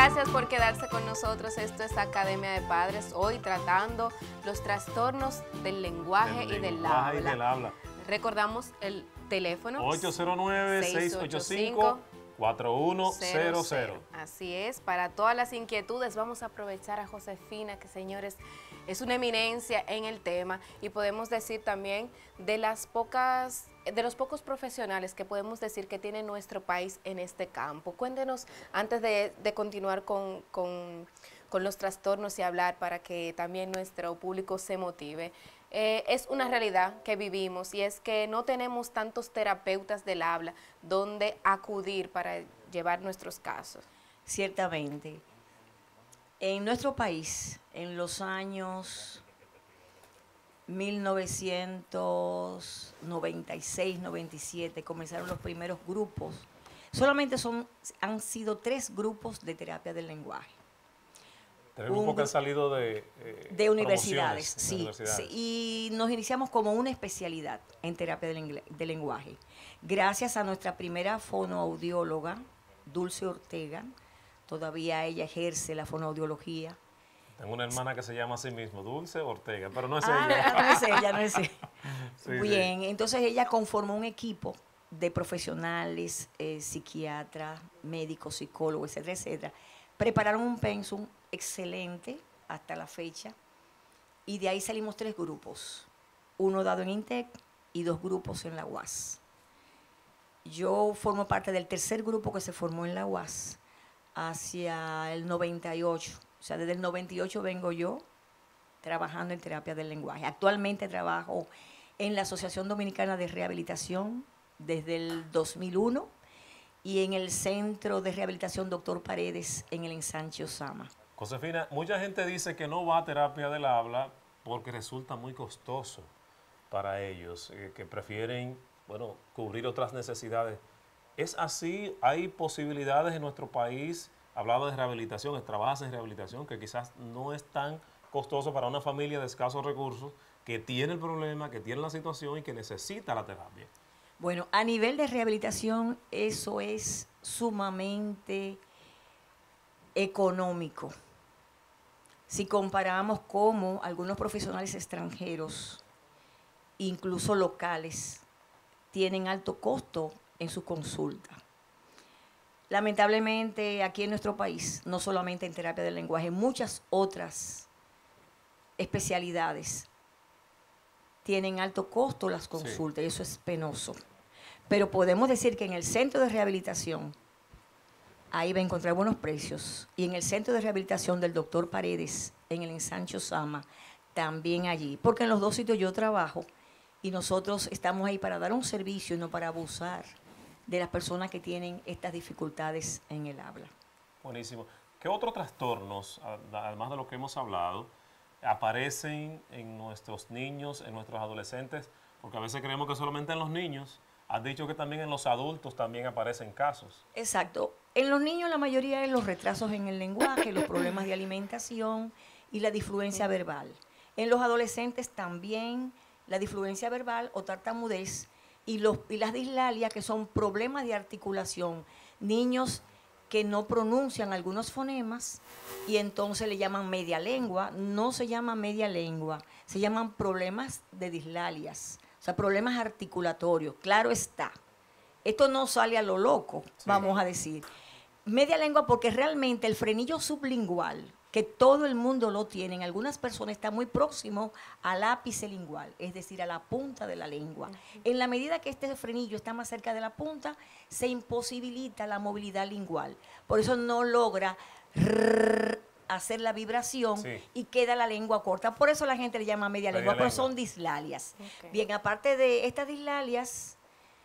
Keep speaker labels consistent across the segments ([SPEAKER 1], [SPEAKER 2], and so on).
[SPEAKER 1] gracias por quedarse con nosotros. Esto es Academia de Padres, hoy tratando los trastornos del lenguaje y del habla. Recordamos el teléfono
[SPEAKER 2] 809-685-4100.
[SPEAKER 1] Así es, para todas las inquietudes vamos a aprovechar a Josefina, que señores, es una eminencia en el tema, y podemos decir también de los pocos profesionales que podemos decir que tiene nuestro país en este campo. Cuéntenos, antes de continuar con los trastornos y hablar para que también nuestro público se motive. Es una realidad que vivimos, y es que no tenemos tantos terapeutas del habla donde acudir para llevar nuestros casos.
[SPEAKER 3] Ciertamente. En nuestro país, en los años 1996, 97, comenzaron los primeros grupos. Solamente han sido 3 grupos de terapia del lenguaje.
[SPEAKER 2] 3 grupos que han salido de
[SPEAKER 3] universidades, sí,
[SPEAKER 2] universidades.
[SPEAKER 3] Sí, y nos iniciamos como una especialidad en terapia del lenguaje. Gracias a nuestra primera fonoaudióloga, Dulce Ortega, todavía ella ejerce la fonoaudiología.
[SPEAKER 2] Tengo una hermana que se llama así mismo, Dulce Ortega, pero no es
[SPEAKER 3] ella. No es ella. Sí, bien, sí. Entonces ella conformó un equipo de profesionales, psiquiatras, médicos, psicólogos, etcétera, etcétera. Prepararon un pensum excelente hasta la fecha, y de ahí salimos 3 grupos, uno dado en INTEC y 2 grupos en la UAS. Yo formo parte del tercer grupo que se formó en la UAS hacia el 98, o sea, desde el 98 vengo yo trabajando en terapia del lenguaje. Actualmente trabajo en la Asociación Dominicana de Rehabilitación desde el 2001 y en el Centro de Rehabilitación Dr. Paredes en el Ensanche Osama.
[SPEAKER 2] Josefina, mucha gente dice que no va a terapia del habla porque resulta muy costoso para ellos, que prefieren, bueno, cubrir otras necesidades. ¿Es así? ¿Hay posibilidades en nuestro país, hablando de rehabilitación, trabajas en rehabilitación, que quizás no es tan costoso para una familia de escasos recursos, que tiene el problema, que tiene la situación y que necesita la terapia?
[SPEAKER 3] Bueno, a nivel de rehabilitación, eso es sumamente económico. Si comparamos cómo algunos profesionales extranjeros, incluso locales, tienen alto costo en su consulta. Lamentablemente, aquí en nuestro país, no solamente en terapia del lenguaje, muchas otras especialidades tienen alto costo las consultas, sí. Y eso es penoso. Pero podemos decir que en el centro de rehabilitación, ahí va a encontrar buenos precios. Y en el centro de rehabilitación del Dr. Paredes, en el Ensanche Osama, también allí. Porque en los 2 sitios yo trabajo y nosotros estamos ahí para dar un servicio y no para abusar de las personas que tienen estas dificultades en el habla.
[SPEAKER 2] Buenísimo. ¿Qué otros trastornos, además de lo que hemos hablado, aparecen en nuestros niños, en nuestros adolescentes? Porque a veces creemos que solamente en los niños. Has dicho que también en los adultos también aparecen casos.
[SPEAKER 3] Exacto. En los niños la mayoría es los retrasos en el lenguaje, los problemas de alimentación y la disfluencia verbal. En los adolescentes también la disfluencia verbal o tartamudez y las dislalias, que son problemas de articulación. Niños que no pronuncian algunos fonemas y entonces le llaman media lengua. No se llama media lengua, se llaman problemas de dislalias, o sea, problemas articulatorios. Claro está, esto no sale a lo loco, sí. Vamos a decir. Media lengua porque realmente el frenillo sublingual, que todo el mundo lo tiene, en algunas personas está muy próximo al ápice lingual, es decir, a la punta de la lengua. En la medida que este frenillo está más cerca de la punta, se imposibilita la movilidad lingual. Por eso no logra hacer la vibración, sí. Y queda la lengua corta. Por eso la gente le llama media lengua, pero son dislalias. Okay. Bien, aparte de estas dislalias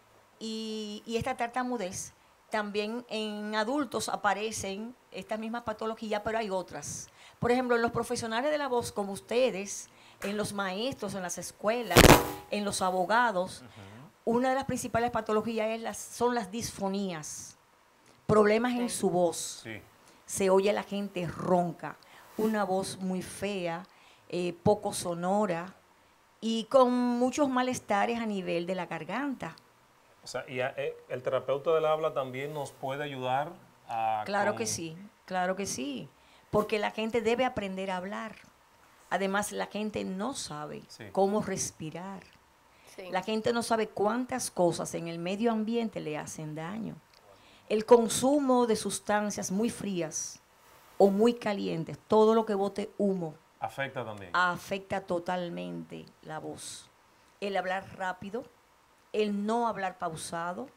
[SPEAKER 3] y esta tartamudez, también en adultos aparecen estas mismas patologías, pero hay otras. Por ejemplo, en los profesionales de la voz, como ustedes, en los maestros, en las escuelas, en los abogados, una de las principales patologías son las disfonías, problemas en su voz. Sí. Se oye a la gente ronca, una voz muy fea, poco sonora y con muchos malestares a nivel de la garganta.
[SPEAKER 2] O sea, y el terapeuta del habla también nos puede ayudar a...
[SPEAKER 3] Claro que sí. Claro que sí, porque la gente debe aprender a hablar. Además, la gente no sabe
[SPEAKER 2] Sí.
[SPEAKER 3] cómo respirar.
[SPEAKER 1] Sí.
[SPEAKER 3] La gente no sabe cuántas cosas en el medio ambiente le hacen daño. El consumo de sustancias muy frías o muy calientes, todo lo que bote humo,
[SPEAKER 2] Afecta también.
[SPEAKER 3] afecta totalmente la voz. El hablar rápido, el no hablar pausado,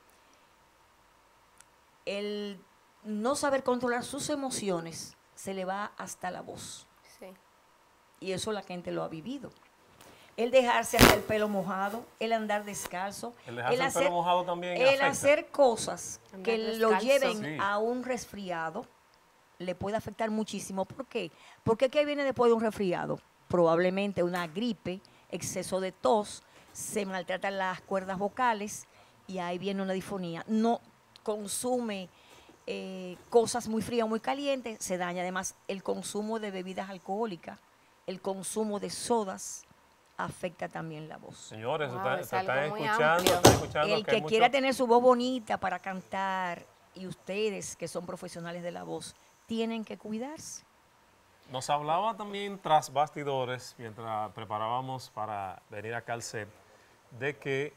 [SPEAKER 3] el no saber controlar sus emociones, se le va hasta la voz.
[SPEAKER 1] Sí.
[SPEAKER 3] Y eso la gente lo ha vivido. El dejarse hasta el pelo mojado, el andar descalzo,
[SPEAKER 2] El dejarse el pelo mojado también afecta.
[SPEAKER 3] hacer cosas
[SPEAKER 1] Andar
[SPEAKER 3] que lo
[SPEAKER 1] descalzo.
[SPEAKER 3] lleven
[SPEAKER 2] Sí.
[SPEAKER 3] a un resfriado le puede afectar muchísimo. ¿Por qué? Porque ¿qué viene después de un resfriado? Probablemente una gripe, exceso de tos, se maltratan las cuerdas vocales y ahí viene una disfonía. No consume cosas muy frías o muy calientes, se daña. Además, el consumo de bebidas alcohólicas, el consumo de sodas, afecta también la voz.
[SPEAKER 2] Señores,
[SPEAKER 1] Wow,
[SPEAKER 2] se
[SPEAKER 1] es algo
[SPEAKER 2] están
[SPEAKER 1] muy
[SPEAKER 2] escuchando,
[SPEAKER 1] amplio.
[SPEAKER 2] están escuchando
[SPEAKER 3] El
[SPEAKER 2] que hay
[SPEAKER 3] que
[SPEAKER 2] mucho-
[SPEAKER 3] quiera tener su voz bonita para cantar y ustedes que son profesionales de la voz tienen que cuidarse.
[SPEAKER 2] Nos hablaba también tras bastidores, mientras preparábamos para venir acá al set, de que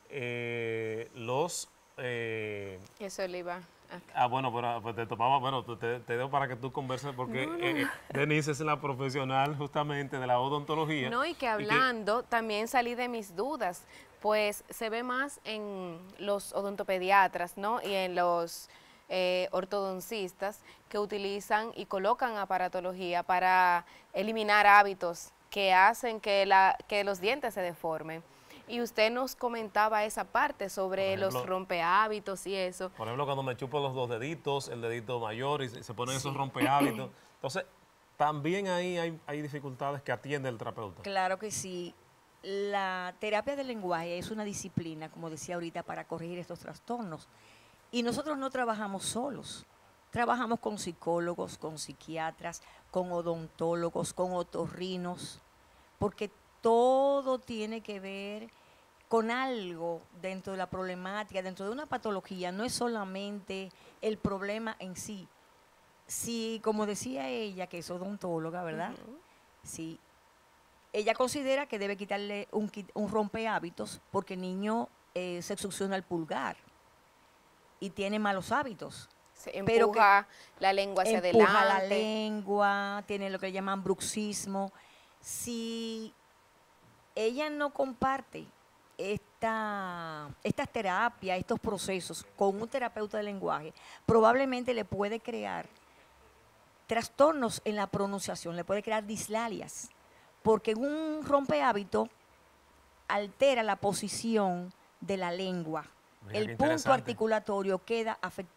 [SPEAKER 2] los...
[SPEAKER 1] Eso le iba a...
[SPEAKER 2] bueno, pero pues te topaba, bueno, te dejo para que tú converses porque Denise es la profesional justamente de la odontología.
[SPEAKER 1] No, y que hablando, también salí de mis dudas, pues se ve más en los odontopediatras, ¿no? Y en los ortodoncistas que utilizan y colocan aparatología para eliminar hábitos que hacen que los dientes se deformen. Y usted nos comentaba esa parte sobre
[SPEAKER 2] Por ejemplo,
[SPEAKER 1] los rompehábitos y eso.
[SPEAKER 2] Por ejemplo, cuando me chupo los dos deditos, el dedito mayor y se ponen esos rompehábitos. Entonces, también ahí hay dificultades que atiende el terapeuta.
[SPEAKER 3] Claro que sí. La terapia del lenguaje es una disciplina, como decía ahorita, para corregir estos trastornos. Y nosotros no trabajamos solos. Trabajamos con psicólogos, con psiquiatras, con odontólogos, con otorrinos, porque todo tiene que ver con algo dentro de la problemática, dentro de una patología. No es solamente el problema en sí. Si, como decía ella, que es odontóloga, ¿verdad? Sí. Ella considera que debe quitarle un rompehábitos porque el niño se succiona el pulgar y tiene malos hábitos.
[SPEAKER 1] Se
[SPEAKER 3] Pero
[SPEAKER 1] empuja la lengua hacia
[SPEAKER 3] Empuja la
[SPEAKER 1] adelante.
[SPEAKER 3] lengua, tiene lo que llaman bruxismo. Si ella no comparte estas terapias, estos procesos con un terapeuta de lenguaje, probablemente le puede crear trastornos en la pronunciación, le puede crear dislalias, porque un rompehábito altera la posición de la lengua.
[SPEAKER 2] Mira qué
[SPEAKER 3] El punto
[SPEAKER 2] interesante.
[SPEAKER 3] articulatorio queda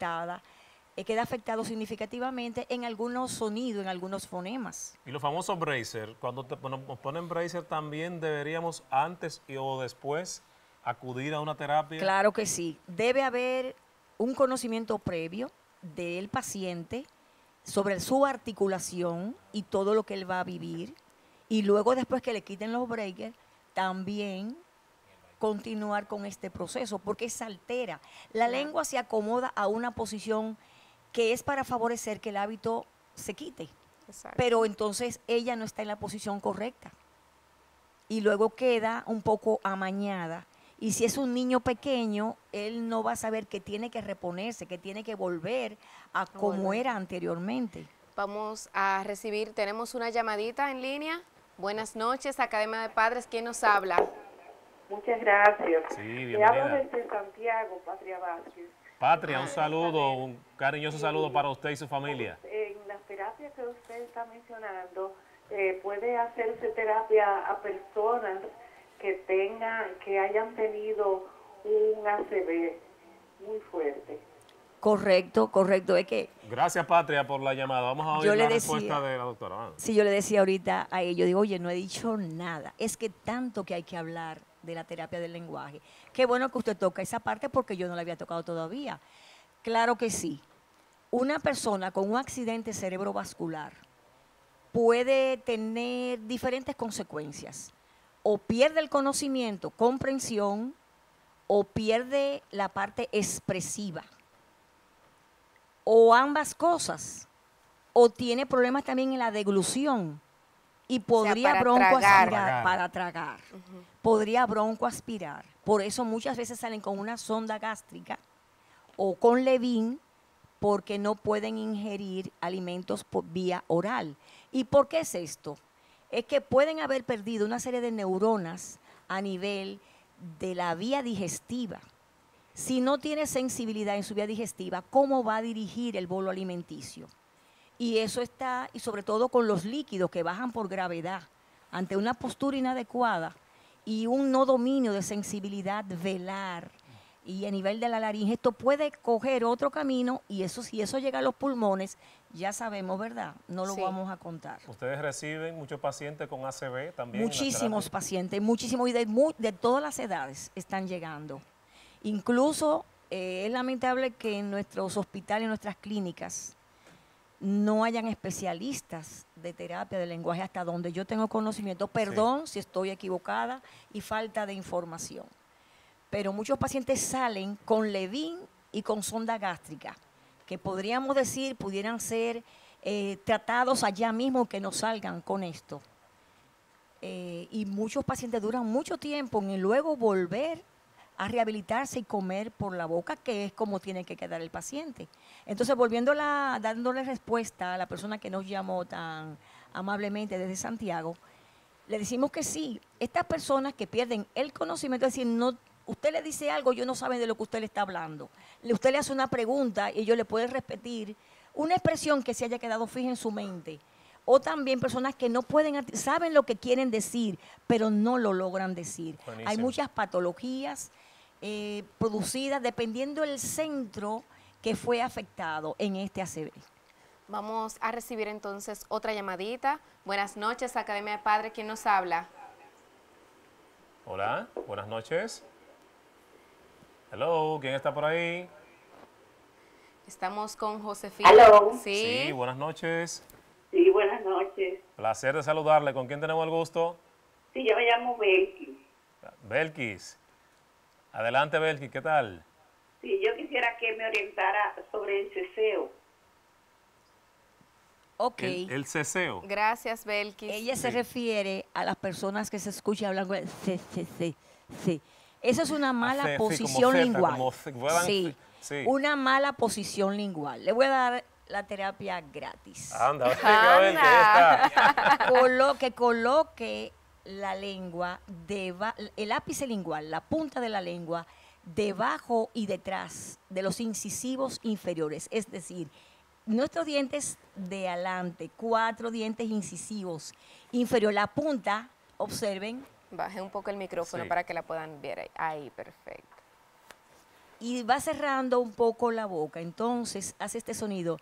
[SPEAKER 3] afectado significativamente en algunos sonidos, en algunos fonemas.
[SPEAKER 2] Y los famosos bracer, cuando nos ponen bracer también deberíamos antes o después acudir a una terapia.
[SPEAKER 3] Claro que sí. Debe haber un conocimiento previo del paciente sobre su articulación y todo lo que él va a vivir. Y luego, después que le quiten los breakers, también continuar con este proceso, porque se altera. La lengua se acomoda a una posición que es para favorecer que el hábito se quite.
[SPEAKER 1] Exacto.
[SPEAKER 3] Pero entonces ella no está en la posición correcta. Y luego queda un poco amañada. Y si es un niño pequeño, él no va a saber que tiene que reponerse, que tiene que volver a como era anteriormente.
[SPEAKER 1] Vamos a recibir, tenemos una llamadita en línea. Buenas noches, Academia de Padres, ¿quién nos habla?
[SPEAKER 4] Muchas gracias.
[SPEAKER 2] Sí,
[SPEAKER 4] Te hablo
[SPEAKER 2] bienvenida.
[SPEAKER 4] desde Santiago, Patria Vázquez.
[SPEAKER 2] Patria, un saludo, un cariñoso saludo para usted y su familia.
[SPEAKER 4] En las terapias que usted está mencionando, puede hacerse terapia a personas que hayan tenido un ACV muy fuerte.
[SPEAKER 3] Correcto, correcto. Es que
[SPEAKER 2] Gracias, Patria, por la llamada. Vamos a oír
[SPEAKER 3] Yo le
[SPEAKER 2] la
[SPEAKER 3] decía-
[SPEAKER 2] respuesta de la doctora. Vamos.
[SPEAKER 3] si yo le decía ahorita a ellos, digo, oye, no he dicho nada. Es que tanto que hay que hablar de la terapia del lenguaje. Qué bueno que usted toca esa parte porque yo no la había tocado todavía. Claro que sí. Una persona con un accidente cerebrovascular puede tener diferentes consecuencias. O pierde el conocimiento, comprensión, o pierde la parte expresiva. O ambas cosas. o tiene problemas también en la deglución y podría
[SPEAKER 1] para
[SPEAKER 3] broncoaspirar
[SPEAKER 1] tragar.
[SPEAKER 3] para tragar. Podría broncoaspirar. Por eso muchas veces salen con una sonda gástrica o con Levin porque no pueden ingerir alimentos por vía oral. ¿Y por qué es esto? Es que pueden haber perdido una serie de neuronas a nivel de la vía digestiva. Si no tiene sensibilidad en su vía digestiva, ¿cómo va a dirigir el bolo alimenticio? Y eso está, y sobre todo con los líquidos que bajan por gravedad, ante una postura inadecuada y un no dominio de sensibilidad velar y a nivel de la laringe, esto puede coger otro camino y eso, si eso llega a los pulmones, ya sabemos, ¿verdad? No lo
[SPEAKER 1] Sí.
[SPEAKER 3] vamos a contar.
[SPEAKER 2] ¿Ustedes reciben muchos pacientes con ACV también? en la
[SPEAKER 3] Muchísimos
[SPEAKER 2] terapia?
[SPEAKER 3] pacientes, muchísimos, y de todas las edades están llegando. Incluso es lamentable que en nuestros hospitales, en nuestras clínicas, no hayan especialistas de terapia del lenguaje hasta donde yo tengo conocimiento. Perdón si estoy equivocada y falta de información. Pero muchos pacientes salen con Levin y con sonda gástrica, que podríamos decir pudieran ser tratados allá mismo que no salgan con esto. Y muchos pacientes duran mucho tiempo en luego volver a rehabilitarse y comer por la boca, que es como tiene que quedar el paciente. Entonces, dándole respuesta a la persona que nos llamó tan amablemente desde Santiago, le decimos que sí, estas personas que pierden el conocimiento, es decir, no, usted le dice algo, ellos no saben de lo que usted le está hablando. Usted le hace una pregunta y ellos le pueden repetir una expresión que se haya quedado fija en su mente. O también personas que no pueden, saben lo que quieren decir, pero no lo logran decir.
[SPEAKER 2] Buenísimo.
[SPEAKER 3] Hay muchas patologías producidas dependiendo del centro que fue afectado en este ACV.
[SPEAKER 1] Vamos a recibir entonces otra llamadita. Buenas noches, Academia de Padres. ¿Quién nos habla?
[SPEAKER 2] Hola, buenas noches. Hello, ¿quién está por ahí?
[SPEAKER 1] Estamos con Josefina.
[SPEAKER 4] Aló.
[SPEAKER 1] Sí.
[SPEAKER 2] Buenas noches.
[SPEAKER 4] Sí, buenas noches.
[SPEAKER 2] Placer de saludarle. ¿Con quién tenemos el gusto?
[SPEAKER 4] Sí, yo me llamo Belkis.
[SPEAKER 2] Belkis. Adelante, Belkis, ¿qué tal?
[SPEAKER 4] Sí, yo quisiera que me orientara sobre el ceseo.
[SPEAKER 3] Ok.
[SPEAKER 2] El ceseo.
[SPEAKER 1] Gracias, Belkis.
[SPEAKER 3] Ella se refiere a las personas que se escuchan hablando de sí. Eso es una mala
[SPEAKER 2] sí, como
[SPEAKER 3] posición
[SPEAKER 2] zeta,
[SPEAKER 3] lingual.
[SPEAKER 2] como
[SPEAKER 3] Sí,
[SPEAKER 2] sí.
[SPEAKER 3] una mala posición lingual. Le voy a dar la terapia gratis.
[SPEAKER 2] Anda, venga, Belkis, ahí está.
[SPEAKER 3] Que coloque la lengua, el ápice lingual, la punta de la lengua, debajo y detrás de los incisivos inferiores. Es decir, nuestros dientes de adelante, 4 dientes incisivos inferior. La punta, observen,
[SPEAKER 1] Baje un poco el micrófono
[SPEAKER 2] Sí.
[SPEAKER 1] para que la puedan ver ahí. Ahí, perfecto.
[SPEAKER 3] y va cerrando un poco la boca. Entonces hace este sonido.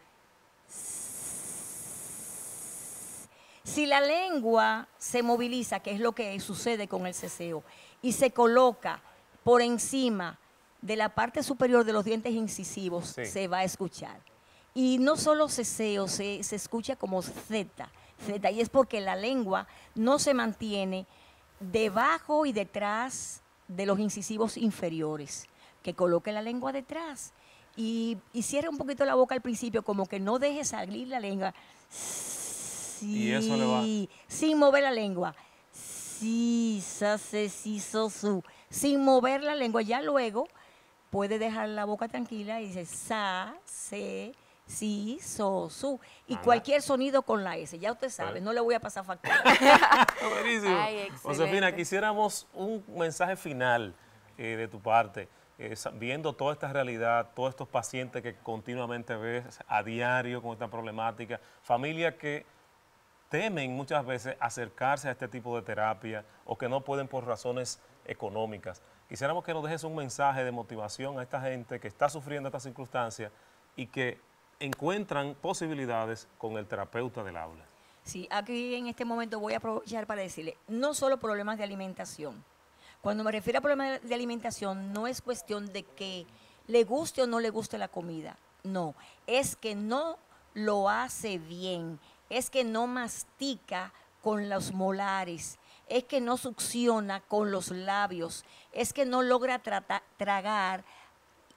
[SPEAKER 3] Si la lengua se moviliza, que es lo que sucede con el ceseo, y se coloca por encima de la parte superior de los dientes incisivos,
[SPEAKER 2] Sí.
[SPEAKER 3] se va a escuchar. Y no solo ceseo, se escucha como Z, y es porque la lengua no se mantiene debajo y detrás de los incisivos inferiores, que coloque la lengua detrás y cierre un poquito la boca al principio, como que no deje salir la lengua.
[SPEAKER 2] Y eso le va.
[SPEAKER 3] Sin mover la lengua. Sí, sa, se, si, so, su. Sin mover la lengua. Ya luego puede dejar la boca tranquila y dice sa, se, si, so, su. Y
[SPEAKER 2] Anda.
[SPEAKER 3] cualquier sonido con la S. Ya usted sabe, no le voy a pasar factura.
[SPEAKER 2] Buenísimo.
[SPEAKER 1] Ay, excelente.
[SPEAKER 2] Josefina, quisiéramos un mensaje final de tu parte, viendo toda esta realidad, todos estos pacientes que continuamente ves a diario con esta problemática, familias que temen muchas veces acercarse a este tipo de terapia o que no pueden por razones económicas. Quisiéramos que nos dejes un mensaje de motivación a esta gente que está sufriendo estas circunstancias y que encuentran posibilidades con el terapeuta del habla.
[SPEAKER 3] Sí, aquí en este momento voy a aprovechar para decirle, no solo problemas de alimentación. Cuando me refiero a problemas de alimentación, no es cuestión de que le guste o no le guste la comida. No, es que no lo hace bien, es que no mastica con los molares, es que no succiona con los labios, es que no logra tragar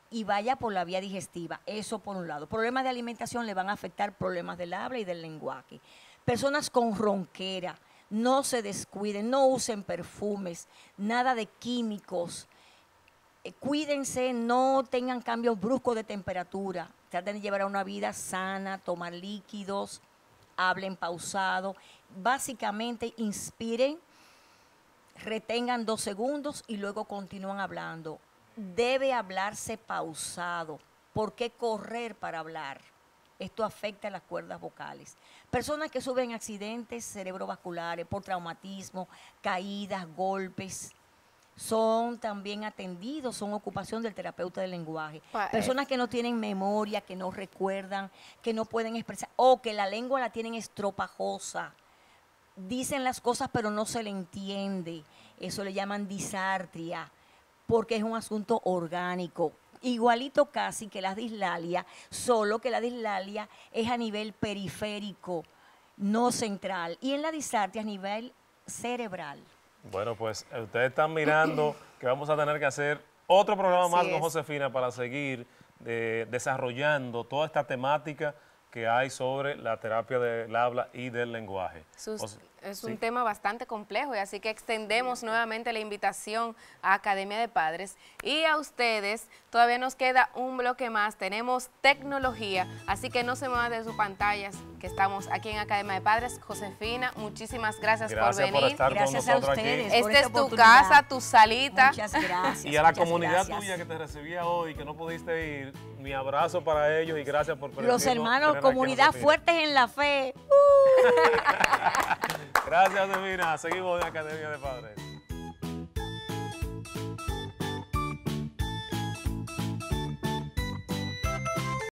[SPEAKER 3] y vaya por la vía digestiva. Eso por un lado. Problemas de alimentación le van a afectar problemas del habla y del lenguaje. Personas con ronquera, no se descuiden, no usen perfumes, nada de químicos. Cuídense, no tengan cambios bruscos de temperatura. Traten de llevar una vida sana, tomar líquidos, hablen pausado. Básicamente inspiren, retengan 2 segundos y luego continúan hablando. Debe hablarse pausado. ¿Por qué correr para hablar? Esto afecta a las cuerdas vocales. Personas que sufren accidentes cerebrovasculares por traumatismo, caídas, golpes, son también atendidos, son ocupación del terapeuta del lenguaje. Personas que no tienen memoria, que no recuerdan, que no pueden expresar, o que la lengua la tienen estropajosa. Dicen las cosas pero no se le entiende. Eso le llaman disartria, porque es un asunto orgánico. Igualito casi que la dislalia, solo que la dislalia es a nivel periférico, no central. Y en la disartria a nivel cerebral.
[SPEAKER 2] Bueno, pues ustedes están mirando que vamos a tener que hacer otro programa más con
[SPEAKER 1] Josefina
[SPEAKER 2] Josefina para seguir desarrollando toda esta temática que hay sobre la terapia del habla y del lenguaje.
[SPEAKER 1] Es un tema bastante complejo y así que extendemos nuevamente la invitación a Academia de Padres y a ustedes. Todavía nos queda un bloque más, tenemos tecnología, así que no se muevan de sus pantallas, que estamos aquí en Academia de Padres. Josefina, muchísimas gracias por venir.
[SPEAKER 2] Por estar
[SPEAKER 3] gracias
[SPEAKER 2] con nosotros
[SPEAKER 3] a ustedes.
[SPEAKER 2] aquí.
[SPEAKER 1] Esta es tu casa, tu salita.
[SPEAKER 3] Muchas gracias.
[SPEAKER 2] Y a la
[SPEAKER 3] muchas
[SPEAKER 2] comunidad
[SPEAKER 3] gracias.
[SPEAKER 2] tuya que te recibía hoy, que no pudiste ir, mi abrazo para ellos y gracias por permitirnos
[SPEAKER 3] Los hermanos,
[SPEAKER 2] tener aquí a
[SPEAKER 3] comunidad
[SPEAKER 2] Josefina.
[SPEAKER 3] fuertes en la fe.
[SPEAKER 2] Gracias, Josefina. Seguimos en Academia de Padres.